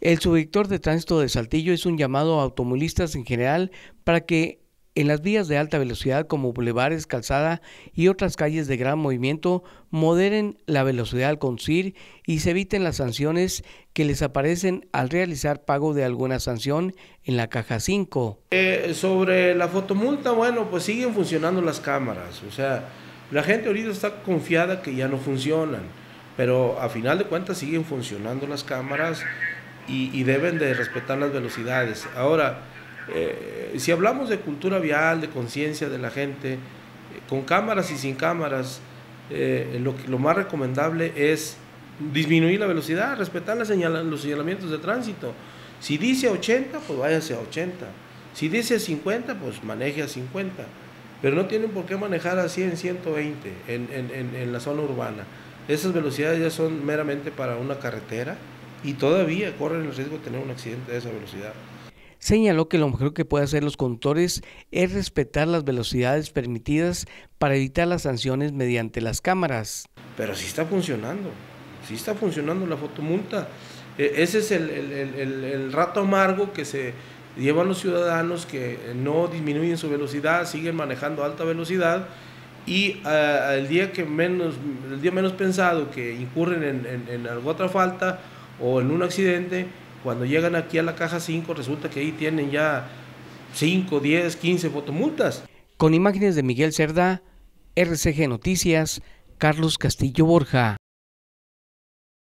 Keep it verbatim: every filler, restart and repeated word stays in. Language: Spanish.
El subdirector de Tránsito de Saltillo hizo un llamado a automovilistas en general para que en las vías de alta velocidad como bulevares, calzada y otras calles de gran movimiento moderen la velocidad al conducir y se eviten las sanciones que les aparecen al realizar pago de alguna sanción en la caja cinco. Eh, sobre la fotomulta, bueno, pues siguen funcionando las cámaras, o sea, la gente ahorita está confiada que ya no funcionan, pero a final de cuentas siguen funcionando las cámaras y, y deben de respetar las velocidades. Ahora, eh, si hablamos de cultura vial, de conciencia de la gente, eh, con cámaras y sin cámaras, eh, lo, lo más recomendable es disminuir la velocidad, respetar la señala, los señalamientos de tránsito. Si dice ochenta, pues váyase a ochenta. Si dice cincuenta, pues maneje a cincuenta. Pero no tienen por qué manejar a cien, ciento veinte en, en, en, en la zona urbana. Esas velocidades ya son meramente para una carretera y todavía corren el riesgo de tener un accidente de esa velocidad. Señaló que lo mejor que pueden hacer los conductores es respetar las velocidades permitidas para evitar las sanciones mediante las cámaras. Pero sí está funcionando, sí está funcionando la fotomulta. Ese es el, el, el, el rato amargo que se llevan los ciudadanos que no disminuyen su velocidad, siguen manejando a alta velocidad y uh, el día que menos, el día menos pensado que incurren en, en, en alguna otra falta o en un accidente, cuando llegan aquí a la caja cinco resulta que ahí tienen ya cinco, diez, quince fotomultas. Con imágenes de Miguel Cerda, R C G Noticias, Carlos Castillo Borja.